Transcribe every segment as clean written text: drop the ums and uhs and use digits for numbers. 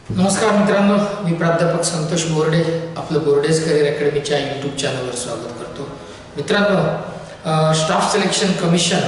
नमस्कार मित्रांनो, मी प्राध्यापक संतोष बोर्डे आपलं बोर्डेज करिअर अकॅडमीच्या यूट्यूब चॅनलवर स्वागत करतो. मित्रांनो, स्टाफ सिलेक्शन कमिशन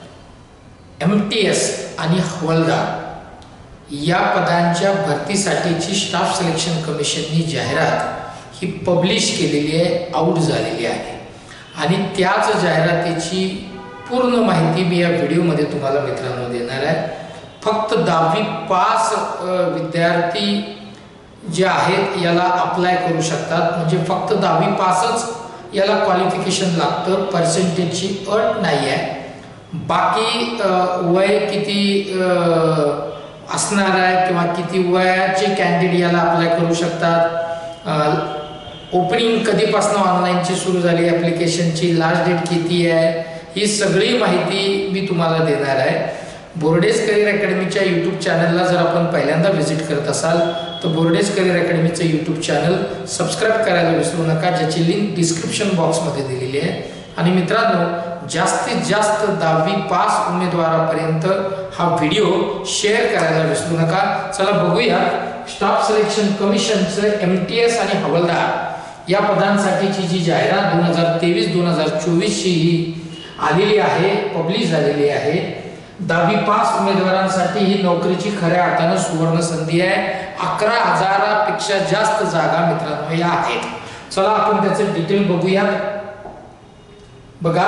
MTS आणि हवालदार या पदांच्या भरतीसाठीची स्टाफ सिलेक्शन कमिशननी जाहिरात ही पब्लिश केलेली आहे, आउट झालेली आहे. आणि त्याच जाहिरातीची पूर्ण माहिती मी या व्हिडिओमध्ये तुम्हाला मित्रांनो देणार आहे. फक्त 10वी पास विद्यार्थी जे आहेत याला अप्लाय करू शकतात. म्हणजे फक्त 10वी पासच याला क्वालिफिकेशन लागतं, पर्सेंटेजची अट नाही आहे. बाकी वय किती असणार आहे किंवा किती वयाचे कॅन्डिडेट याला अप्लाय करू शकतात, ओपनिंग कधीपासून ऑनलाईनची सुरू झाली, ॲप्लिकेशनची लास्ट डेट किती आहे, ही सगळी माहिती मी तुम्हाला देणार आहे. बोर्डेज करिअर अकॅडमीच्या यूट्यूब चॅनलला जर आपण पहिल्यांदा व्हिजिट करत असाल तर बोर्डेज करिअर अकॅडमीचं यूट्यूब चॅनल सबस्क्राईब करायला विसरू नका, ज्याची लिंक डिस्क्रिप्शन बॉक्समध्ये दिलेली आहे. आणि मित्रांनो, जास्तीत जास्त 10वी पास उमेदवारापर्यंत हा व्हिडिओ शेअर करायला विसरू नका. चला बघूया स्टाफ सिलेक्शन कमिशनचं MTS आणि हवालदार या पदांसाठीची जी जाहिरात 2023-2024 ही आलेली आहे, पब्लिश झालेली आहे. 10वी पास उमेदवारांसाठी ही नोकरीची खऱ्या अर्थानं सुवर्ण संधी आहे. 11,000पेक्षा जास्त जागा मित्रांनो या आहेत. चला आपण त्याचे डिटेल बघूया. बघा,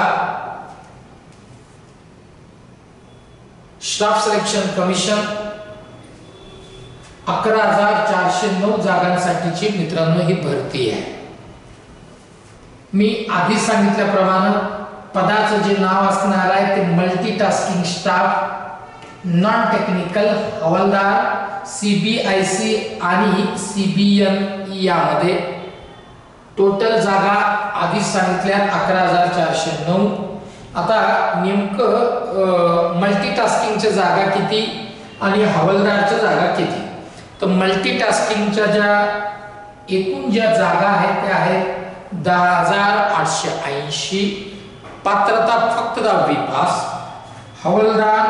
स्टाफ सिलेक्शन कमिशन 11,409 जागांसाठीची मित्रांनो ही भरती आहे. मी आधी सांगितल्याप्रमाणे पदाचं जे नाव असणार आहे ते मल्टीटास्किंग स्टाफ नॉन टेक्निकल हवालदार CBIC आणि CBN यामध्ये. टोटल जागा आधी सांगितल्या 11,409. आता नेमकं मल्टीटास्किंगच्या जागा किती आणि हवालदारच्या जागा किती? तर मल्टीटास्किंगच्या ज्या एकूण ज्या जागा आहेत त्या आहेत 10,880. पात्रता फक्त 10वी पास. हवालदार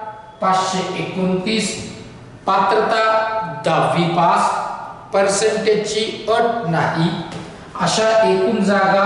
529, पात्रता 10वी पास, पर्सेंटेजची अट नाही. अशा एकूण जागा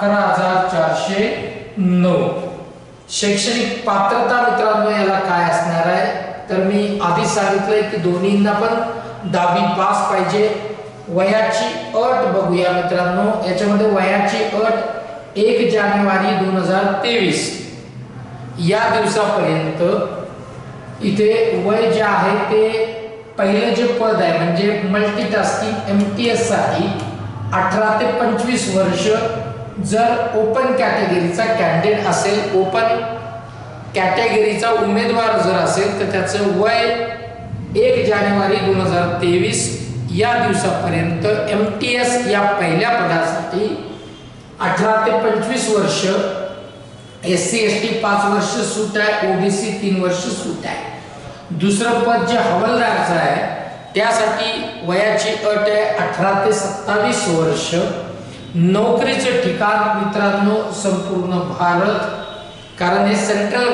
11,409. शैक्षणिक पात्रता मित्रांनो याला काय असणार आहे तर मी आधी सांगितलंय की दोन्हींना पण 10वी पास पाहिजे. वयाची अट बघूया मित्रांनो. याच्यामध्ये वयाची अट 1 जानेवारी 2023 या दिवसापर्यंत इथे वय जे आहे ते पहिलं जे पद आहे म्हणजे मल्टीटास्किंग MTS साठी 18 ते 25 वर्ष. जर ओपन कॅटेगरीचा कॅन्डिडेट असेल, ओपन कॅटेगरीचा उमेदवार जर असेल तर त्याचं वय 1 जानेवारी 2023 या दिवसापर्यंत MTS या पहिल्या पदासाठी 18 ते 25 वर्ष. SC ST 5 वर्ष सूट आहे, OBC 3 वर्ष सूट आहे. दुसरं पद जे हवालदारचं आहे त्यासाठी वयाची अट आहे 18 ते 27 वर्ष. नोकरीचं ठिकाण मित्रांनो संपूर्ण भारत, कारण हे सेंट्रल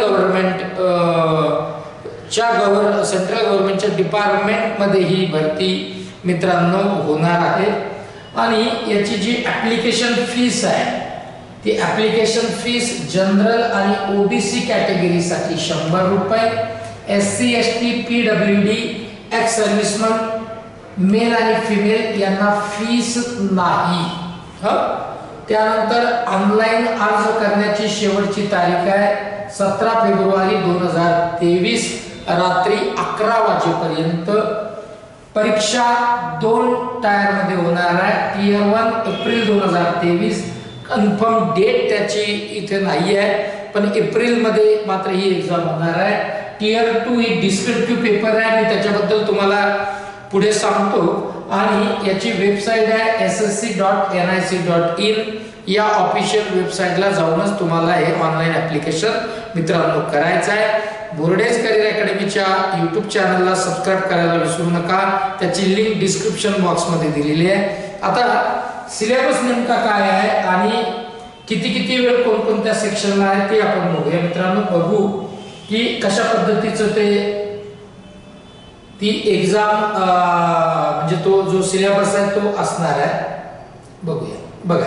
गव्हर्नमेंटच्या डिपार्टमेंटमध्ये ही भरती मित्रांनो होणार आहे. आणि याची जी ॲप्लिकेशन फीस आहे ती ॲप्लिकेशन फीस जनरल आणि OBC कॅटेगरीसाठी 100 रुपये, SC ST PWD ex serviceman male आणि फिमेल यांना फीस नाही. त्यानंतर ऑनलाईन अर्ज करण्याची शेवटची तारीख आहे 17 फेब्रुवारी 2023 रात्री 11 वाजेपर्यंत. परीक्षा 2 टायरमध्ये होणार आहे. Tier 1 April 2023. कन्फर्म डेट त्याची इथे नाही आहे, पण एप्रिलमध्ये मात्र ही एक्झाम होणार आहे. टियर 2 ही डिस्क्रिप्टिव्ह पेपर आहे, मी त्याच्याबद्दल तुम्हाला पुढे सांगतो. आणि याची वेबसाईट आहे ssc.nic.in. या ऑफिशियल वेबसाईटला जाऊनच तुम्हाला हे ऑनलाईन ॲप्लिकेशन मित्रांनो करायचं आहे. बोर्डेज करिअर अकॅडमीच्या यूट्यूब चॅनलला सबस्क्राईब करायला विसरू नका, त्याची लिंक डिस्क्रिप्शन बॉक्समध्ये दिलेली आहे. आता सिलेबस नेमका काय आहे आणि किती वेळ कोणकोणत्या सेक्शनला आहे ते आपण बघूया मित्रांनो. बघू की कशा पद्धतीचं ते ती एक्झाम म्हणजे तो जो सिलेबस आहे तो असणार आहे. बघूया. बघा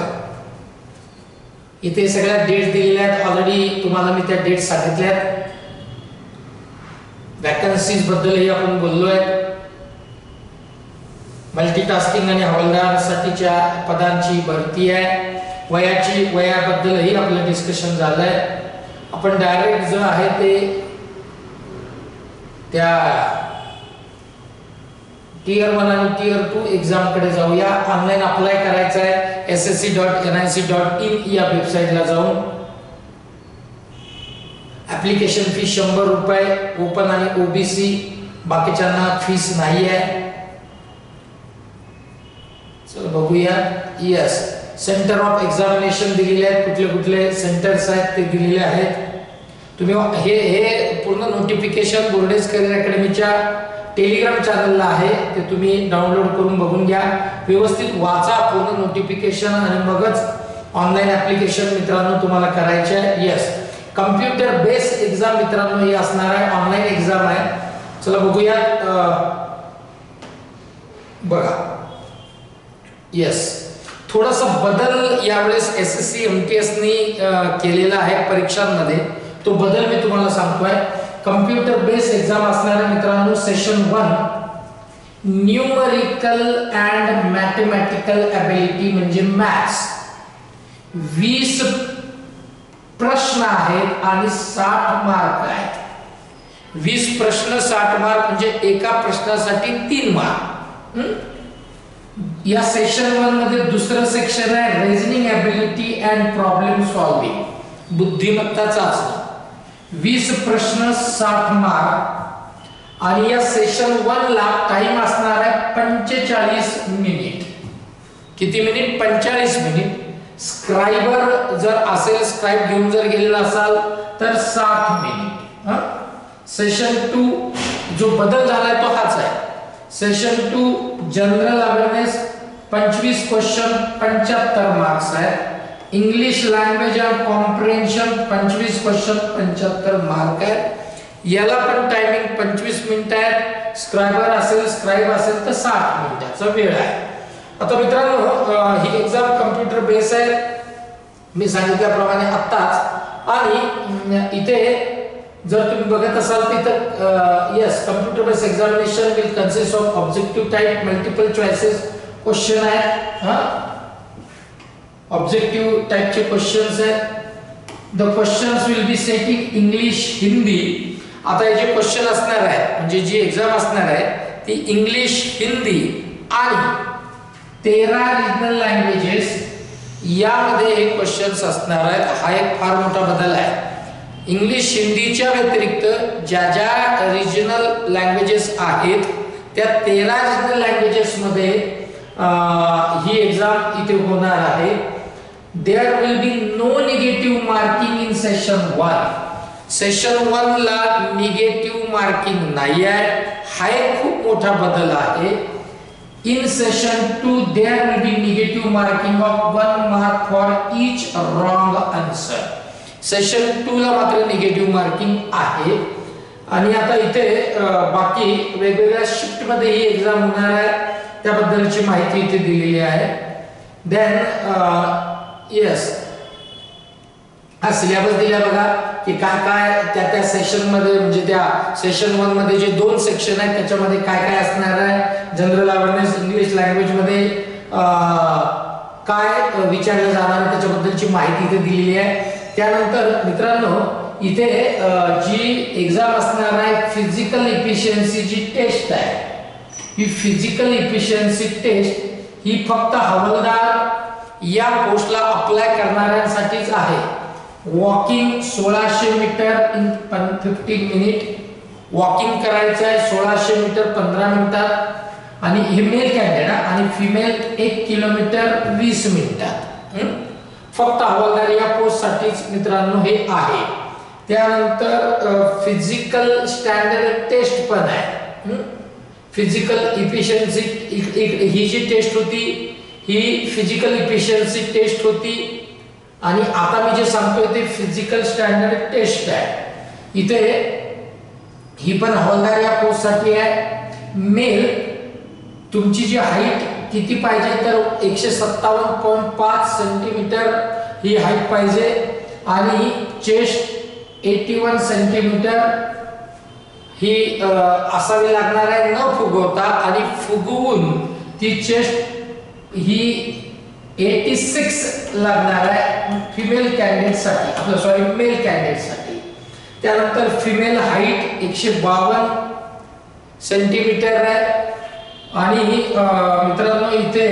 इथे सगळ्या डेट दिलेल्या आहेत. ऑलरेडी तुम्हाला मी त्या डेट सांगितल्यात. वॅकन्सीज बद्दलही आपण बोललोय. मल्टीटास्किंग आणि हवालदारसाठीच्या पदांची भरती आहे. वयाबद्दलही आपलं डिस्कशन झालंय. आपण डायरेक्ट जो आहे ते त्या टियर 1 आणि टियर 2 एक्झाम कडे जाऊया. ऑनलाईन अप्लाय करायचं आहे ssc.nic.in या वेबसाईटला जाऊन. ऍप्लिकेशन फी 100 रुपये. ओपन आणि ओबीसी बाकीच्यांना फीस नाही आहे. चला बघूया. यस, सेंटर ऑफ एक्झामिनेशन दिलेले आहेत. कुठले कुठले सेंटर्स आहेत ते दिलेले आहेत. तुम्ही हे पूर्ण नोटिफिकेशन बोर्डेज करिअर अकॅडमीच्या टेलिग्राम चॅनलला आहे. ते तुम्ही डाउनलोड करून बघून घ्या. व्यवस्थित वाचा पूर्ण नोटिफिकेशन आणि मगच ऑनलाईन ऍप्लिकेशन मित्रांनो तुम्हाला करायचे आहे. यस, कम्प्युटर बेस्ड एक्झाम मित्रांनो ही असणार आहे. ऑनलाईन एक्झाम आहे. चला बघूया. बघा यस, थोडासा बदल यावेळेस एसएससी एमटीएस नी केलेला आहे परीक्षांमध्ये. तो बदल मी तुम्हाला सांगतोय. कम्प्युटर बेस्ड एक्झाम असणार आहे मित्रांनो. Session 1 numerical and mathematical ability म्हणजे मॅथ्स. 20 प्रश्न आहेत आणि 60 मार्क आहेत. 20 प्रश्न 60 मार्क म्हणजे एका प्रश्नासाठी 3 मार्क. या सेशन 1 मध्ये दुसरं सेक्शन आहे reasoning ability and problem solving, बुद्धिमत्ता चाचणी. 20 प्रश्न 60 मार्क आणि या सेशन 1 ला टाइम असणार आहे 45 मिनिट. किती मिनिट? 45 मिनिट. स्क्राइबर जर असेल, स्क्राइब घेऊन जर गेलेला असाल तर 60 मिनिट. सेशन 2 जो बदल झालाय तो हाच आहे. Session 2 general awareness 25 question 75 marks आहेत. English language and comprehension 25 question 75 mark आहे. याला पण टायमिंग 25 मिनिट आहे. स्क्राइब असेल तर 60 मिनिटाचा वेळ आहे. आता मित्रांनो ही एक्झाम कम्प्युटर बेस आहे मी सांगितल्याप्रमाणे आत्ताच. आणि इथे जर तुम्ही बघत असाल तिथं yes, computer based examination will consist of objective type multiple choices question आहे. ऑब्जेक्टिव्ह टाइपचे क्वेश्चन्स आहेत. The questions will be set in English Hindi. आता हे जे क्वेश्चन असणार आहे म्हणजे जी एक्झाम असणार आहे ती इंग्लिश हिंदी आणि 13 रिजनल लँग्वेजेस यामध्ये हे क्वेश्चन्स असणार आहेत. हा एक फार मोठा बदल आहे. इंग्लिश हिंदीच्या व्यतिरिक्त ज्या ज्या रिजनल लँग्वेजेस आहेत त्या 13 रिजनल लँग्वेजेस मध्ये ही एक्झाम इथे होणार आहे. There will be no negative marking in session 1. Session 1 ला निगेटिव्ह मार्किंग नाही आहे. हा एक खूप मोठा बदल आहे. In session 2 there will be negative marking of 1 mark for each wrong answer. Session 2 ला मात्र निगेटिव्ह मार्किंग आहे. आणि आता इथे बाकी वेगवेगळ्या शिफ्ट मध्ये ही एक्झाम होणार आहे त्याबद्दलची माहिती इथे दिलेली आहे. देन यस, हा सिलेबस दिला बघा की काय काय त्या सेशन मध्ये म्हणजे त्या सेशन 1 मध्ये जे 2 सेक्शन आहेत त्याच्यामध्ये काय काय असणार आहे. जनरल अवेअरनेस इंग्लिश लँग्वेज मध्ये काय विचारलं जाणार आहे त्याच्याबद्दलची माहिती इथे दिलेली आहे. त्यानंतर मित्रांनो इथे जी एक्झाम असणार आहे फिजिकल इफिशियन्सी जी टेस्ट आहे, ही फिजिकल इफिशियन्सी टेस्ट ही फक्त हवालदार या पोस्टला अप्लाय करणाऱ्यांसाठीच आहे. Walking 1600 metre in 15 minute walking करायचं आहे. 1600 मीटर 15 मिनिटात आणि हे मेल कॅन्डिडेट आणि फिमेल 1 किलोमीटर 20 मिनिटात. फक्त हवालदार या पोस्ट साठीच मित्रांनो हे आहे. त्यानंतर फिजिकल स्टँडर्ड टेस्ट पण आहे. फिजिकल इफिशियन्सी ही जी टेस्ट होती ही फिजिकल इफिशियन्सी टेस्ट होती आणि आता मी जे सांगतोय ते फिजिकल स्टँडर्ड टेस्ट आहे. इथे ही पण हवालदार या पोस्ट साठी आहे. मेल तुमची जी हाईट किती पाहिजे तर 157.5 सेंटीमीटर ही हाईट पाहिजे आणि चेस्ट 81 सेंटीमीटर ही असावी लागणार आहे न फुगवता, आणि फुगवून ती चेस्ट ही 86 लागणार आहे फिमेल कॅन्डिडेटसाठी, आपलं सॉरी मेल कॅन्डिडेटसाठी. त्यानंतर फिमेल हाईट 152 सेंटीमीटर आहे आणि मित्रांनो इथे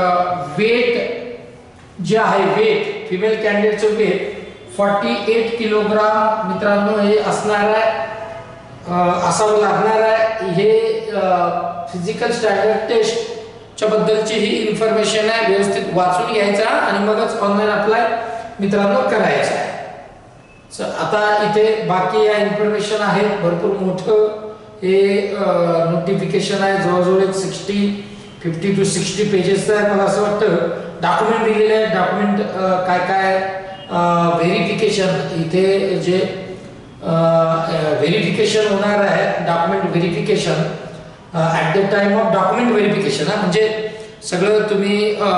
वेट जे आहे, वेट फिमेल कॅन्डिडेटचं वेट 48 किलोग्राम मित्रांनो हे असणार आहे, असावं लागणार आहे. हे फिजिकल स्टँडर्ड टेस्टच्या बद्दलची ही इन्फॉर्मेशन आहे, व्यवस्थित वाचून घ्यायचा आणि मगच ऑनलाईन अप्लाय मित्रांनो करायचा आहे. आता इथे बाकी या इन्फॉर्मेशन आहे, भरपूर मोठं हे नोटिफिकेशन आहे, जवळजवळ 50 to 60 पेजेसचं आहे. मला असं वाटतं डॉक्युमेंट दिलेले आहेत, डॉक्युमेंट काय काय व्हेरिफिकेशन इथे जे व्हेरिफिकेशन होणार आहे, document verification at the time of document verification म्हणजे सगळं तुम्ही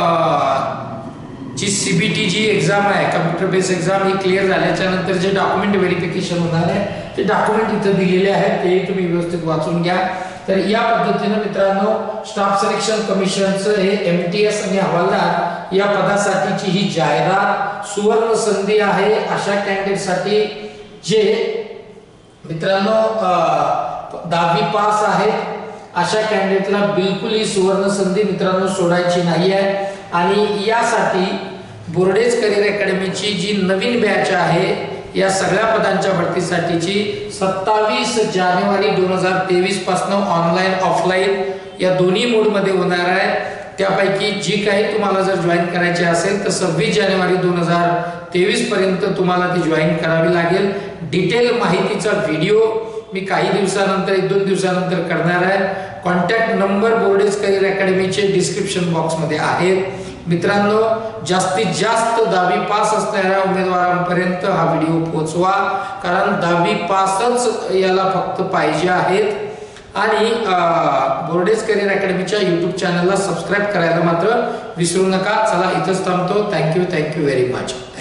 जी CBT जी एक्झाम आहे, कम्प्युटर बेस एक्झाम ही क्लिअर झाल्याच्या नंतर जे डॉक्युमेंट व्हेरिफिकेशन होणार आहे ते डॉक्युमेंट इथे दिलेले आहेत, ते तुम्ही व्यवस्थित वाचून घ्या. तर या पद्धतीने मित्रांनो स्टाफ सिलेक्शन कमिशनचं हे MTS आणि हवालदार या पदासाठीची ही जाहिरात सुवर्ण संधी आहे अशा कॅन्डिडेटसाठी जे मित्रांनो 10वी पास आहेत. अशा कॅन्डिडेटला बिलकुल ही सुवर्ण संधी मित्रांनो सोडायची नाही आहे. आणि यासाठी बोर्डेज करिअर अकॅडमीची जी नवीन बॅच आहे या सगळ्या पदांच्या भरतीसाठीची 27 जानेवारी 2023 पासून ऑनलाईन ऑफलाईन या दोन्ही मोडमध्ये होणार आहे. त्यापैकी जी काही तुम्हाला जर जॉईन करायची असेल तर 26 जानेवारी 2023 पर्यंत तुम्हाला ती जॉईन करावी लागेल. डिटेल माहितीचा व्हिडिओ मी काही दिवसानंतर 1-2 दिवसानंतर करणार आहे. कॉन्टॅक्ट नंबर बोर्डेज करिअर अकॅडमीचे डिस्क्रिप्शन बॉक्समध्ये आहेत. मित्रांनो जास्तीत जास्त 10वी पास असणाऱ्या उमेदवारांपर्यंत हा व्हिडिओ पोहोचवा, कारण 10वी पासच याला फक्त पाहिजे आहेत. आणि बोर्डेज करिअर अकॅडमीच्या यूट्यूब चॅनलला सबस्क्राईब करायला मात्र विसरू नका. चला इथंच थांबतो. Thank you very much.